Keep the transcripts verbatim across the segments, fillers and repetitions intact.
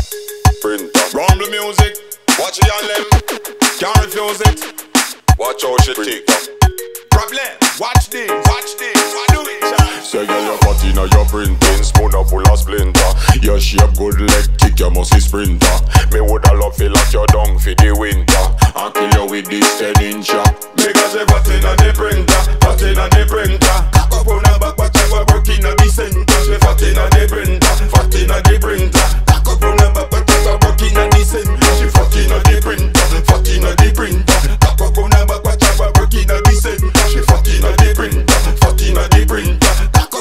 Printa Riddim music. Watch it on them. Can't refuse it. Watch how she tick. Problem. Watch this. Watch this. I do it. Say girl, your fat inna your printing, spoon a full of splinter. Your shape good leg kick, you must be sprinter. Me woulda love feel like your dung for the winter and kill you with this ten incher. Because you fat inna the printer, fat inna the printer. Cock up on the back, but you a work inna the center. She fat inna the printer, fat inna the printer. Cock up on the back, but you a work inna the center. She fat inna the printer, fat inna the printer. Cock up on the back, but you a work inna the center. She fat inna the printer, fat inna the printer.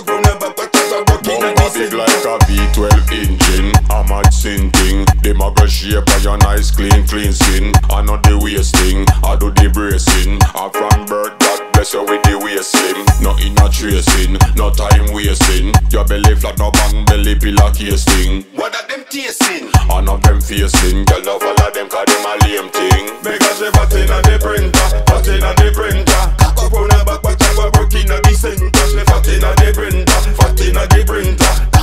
Big like a V twelve engine, a mad sin thing. The muggle shape of your nice clean, clean skin. I know the wasting, I do the bracing. I'm from birth, God bless you with the waist slim. Nothing a tracing, no time wasting. Your belly flat, no bang, belly pillar casing. What are them tasting? I know them facing. Girl love all of them cause them a lame thing. Because they fat inna the printer, fat inna the printer. Cock up on the back but you a work inna the center. She fat inna the printer, fat inna the printer.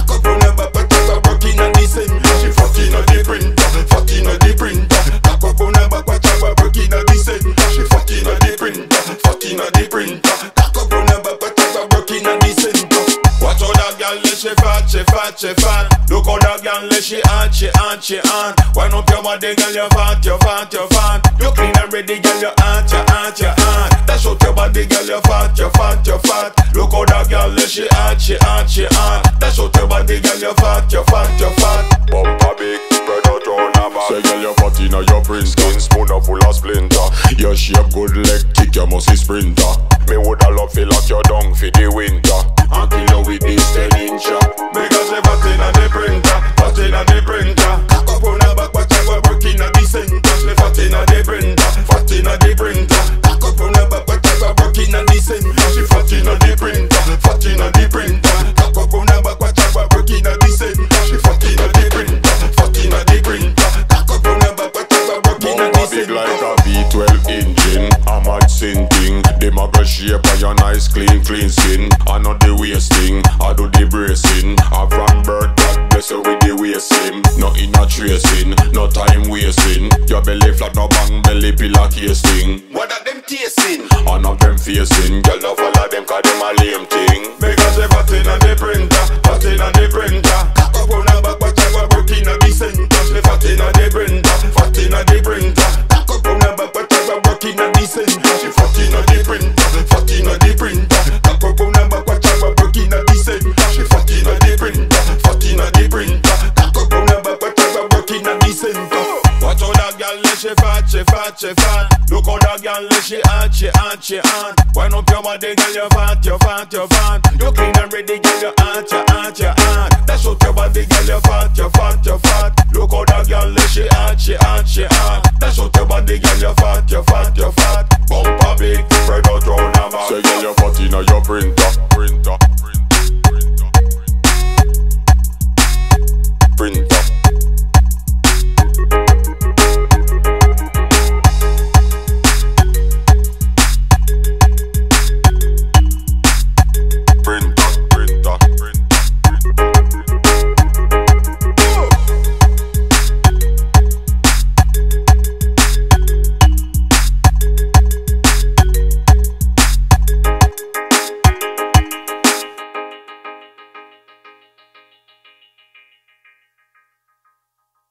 She fat inna the printer, fat inna the printer. Cock up on her back, watch her work inna the center. She fat inna the printer, fat inna the printer. Cock up on her back, watch her work inna the center. Watch how that girl let she fat, she fat, she fat. Look how that girl let she hot, she hot, she hot. Wind up your body, girl, you fat, you fat, you fat. You clean and ready, girl, you hot, you hot, you hot. Dash out your body, girl, you fat, you fat, you fat. Look how that girl let she hot, she hot, she hot. Dash out your body, girl, you fat, you fat, you fat. Bumper big, spread out on her back. Say girl, your fat inna your print, skin spoon a full of splinter. Your shape good leg kick, you must be sprinter. Me woulda love feel like your dung for the winter and kill you with this ten incher. Because she fat inna the printer, fat inna the printer. Cock up on her back, but you a work inna the center. She fat inna the printer, fat inna the printer. Cock up on her back, but you a work inna the center. She fat inna the printer, fat inna the printer. Cock up on her back, but you a work inna the center. She fat inna the printer, fat inna the printer. Cock up on her back, but you a work inna the center. Big like a V twelve engine, a mad sin thing. The muggle shape of your nice clean, clean skin. I know the wasting, I do the bracing. I'm from birth, God bless you with the waist slim. Nothing a tracing, no time wasting. Your belly flat, no bang, belly pillar casing. What are them tasting? I know them facing. Girl love all of them cause them a lame thing. Because they fat inna the printer, fat inna the printer. Cock up on her back but you a work inna the center. She fat inna the printer, fat inna the printer. Cock up on her back but you a work inna the center. She fat inna the printer, fat inna the printer. Cock up on her back but you a work inna the center. She fat inna the printer, fat inna the printer. Cock up on her back but you a work inna the center. Watch how that girl let she fat, she fat, she fat. Look how that girl let she hot, she hot, she hot. Wind up your body, girl, you fat, you fat, you fat.